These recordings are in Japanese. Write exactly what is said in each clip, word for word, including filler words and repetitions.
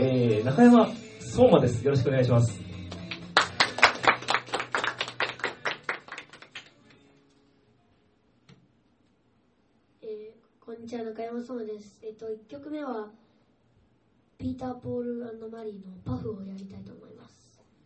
えー、中山相馬です。よろしくお願いします。 えー、こんにちは、中山相馬です。えっと、いっきょくめはピーター・ポール&マリーのパフをやりたいと思います。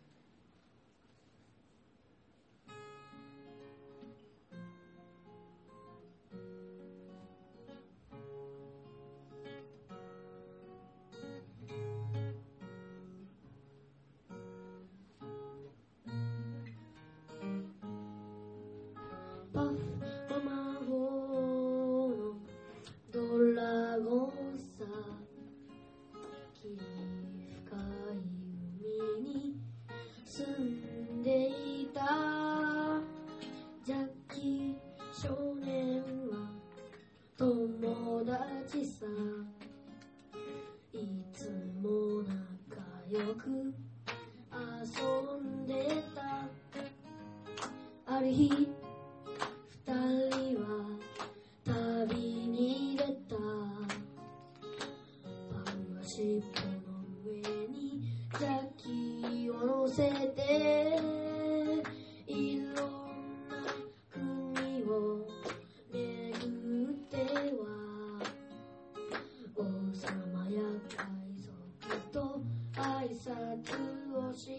パフは魔法のドラゴンさ、深い海に住んでいたジャッキー少年は友達さ、いつも仲良く遊んでた。ある日二人は旅に出た。パンは尻尾の上にジャッキーを乗せて、いろんな国を巡っては王様や海賊と挨拶をした。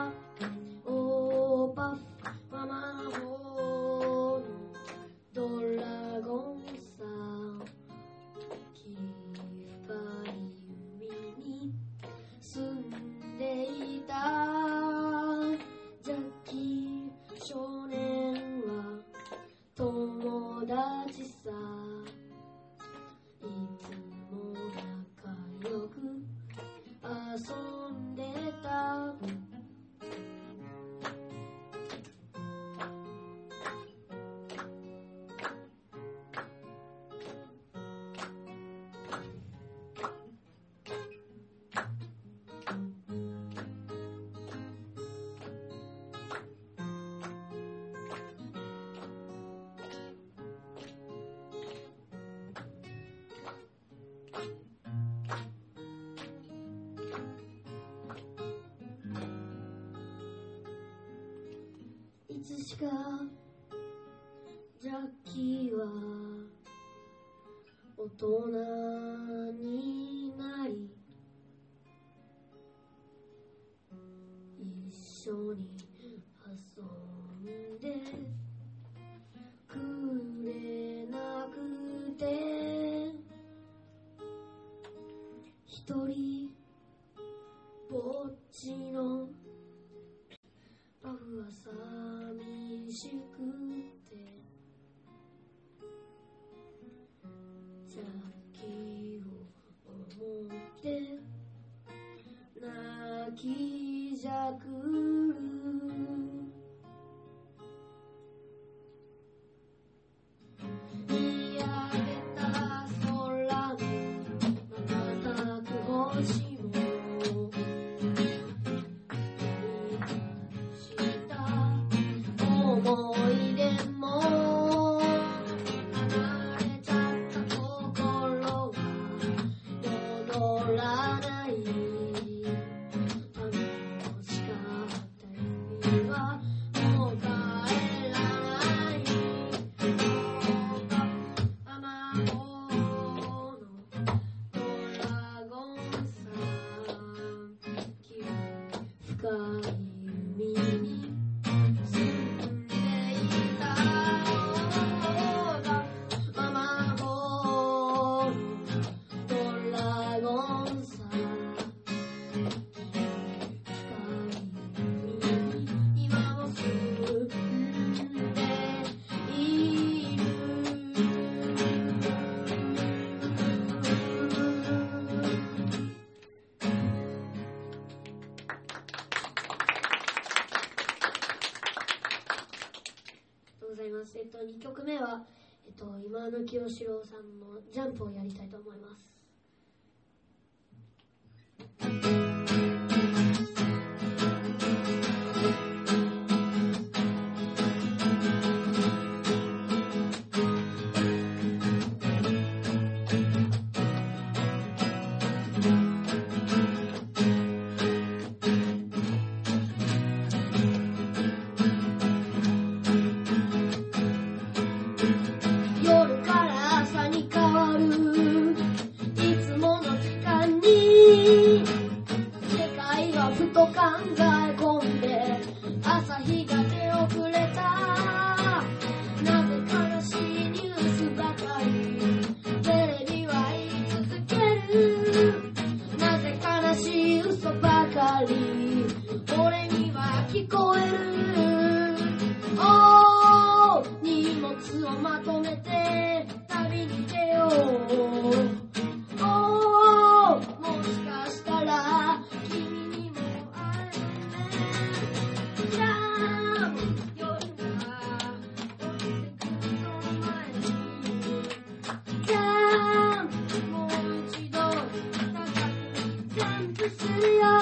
おーパフは魔法のドラゴンさ、深い海に住んでいた。ジャッキー少年は友達さ、いつも仲良く遊んでた。いつしかジャッキーは大人になり、一緒に遊んでくれなくて、一人ぼっちのパフは寂しくて、ジャッキーを思って泣きじゃくる。見上げた空の瞬く星も思い出も流れちゃった心が戻らない。楽しかった日はもう帰らない。魔法のドラゴンさ、深い海にえっと、にきょくめは、えっと、今野清志郎さんのジャンプをやりたいと思います。 かり俺には聞こえる。おー、荷物をまとめて旅に出よう。おー、もしかしたら君にも会えるね。じゃあ夜が落ちてくるその前に、じゃあもう一度高くジャンプするよ。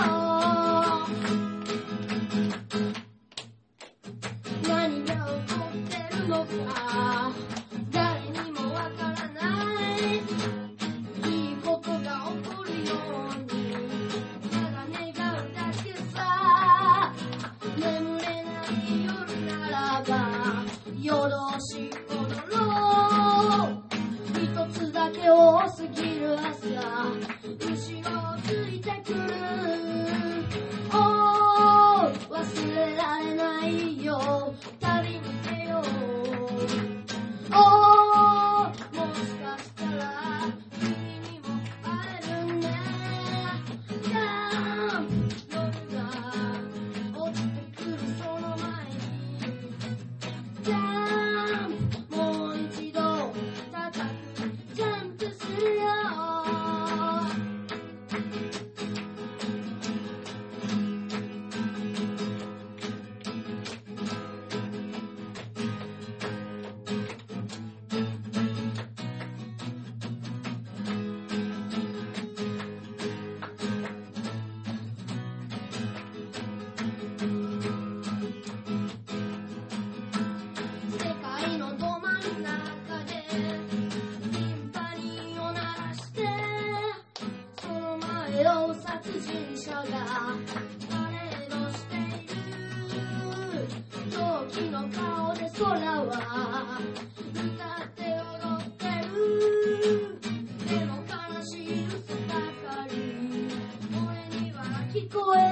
何が起こってるのか誰にもわからない。いいことが起こるようにただ願うだけさ。眠れない夜ならば夜通し踊ろう。一つだけ多すぎる朝後ろをついてくる。おー、忘れられないよ旅に出よう。おー、もしかしたら君にも会えるね。じゃあ夜が落ちてくるその前に、じゃあもう一度高くジャンプするよ。世界のど真ん中でテンパニーを鳴らして、その前を殺人者がパレードしている。狂気の顔で空は歌って踊ってる。でも悲しい嘘ばかり俺には聞こえ